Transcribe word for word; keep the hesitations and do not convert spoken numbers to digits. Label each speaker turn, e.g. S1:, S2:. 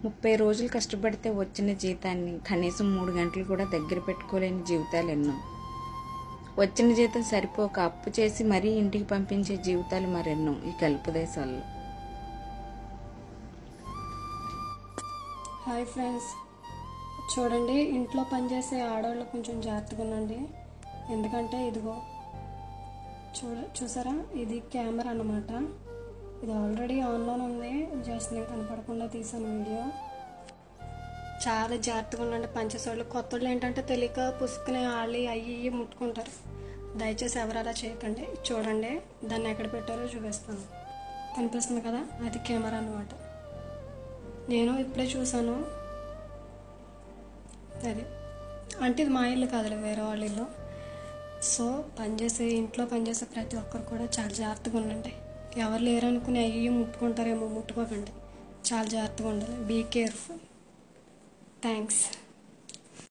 S1: ముప్పై రోజులు కష్టపడితే వచ్చిన జీతాన్ని కనీసం మూడు గంటలు కూడా దగ్గర పెట్టుకోలేని జీవితాలు ఎన్నో. వచ్చిన జీతం సరిపోక అప్పు చేసి మరీ ఇంటికి పంపించే జీవితాలు మరెన్నో ఈ గల్ఫ్ దేశాల్లో.
S2: హాయ్ ఫ్రెండ్స్, చూడండి, ఇంట్లో పనిచేసే ఆడవాళ్ళు కొంచెం జాగ్రత్తగా ఉండండి. ఎందుకంటే ఇదిగో చూ చూసారా ఇది కెమెరా అన్నమాట. ఇది ఆల్రెడీ ఆన్లోనే ఉంది, జస్ట్ నేను కనపడకుండా తీసాను వీడియో. చాలా జాగ్రత్తగా ఉండండి. పనిచేసేవాళ్ళు కొత్త వాళ్ళు ఏంటంటే తెలియక పుసుకునే వాళ్ళు అయ్యి ఇవి ముట్టుకుంటారు. దయచేసి ఎవరు అలా చేయకండి. చూడండి, దాన్ని ఎక్కడ పెట్టారో చూపిస్తాను. కనిపిస్తుంది కదా, అది కెమెరా అన్నమాట. నేను ఇప్పుడే చూసాను. అది అంటే ఇది మా ఇల్లు కాదులే, వేరే వాళ్ళ ఇల్లు. సో పనిచేసే ఇంట్లో పనిచేసే ప్రతి ఒక్కరు కూడా చాలా జాగ్రత్తగా ఉండండి. ఎవరు లేరనుకుని అయ్యి ముట్టుకుంటారేమో, ముట్టుకోకండి. చాలా జాగ్రత్తగా ఉండాలి. Be careful. థ్యాంక్స్.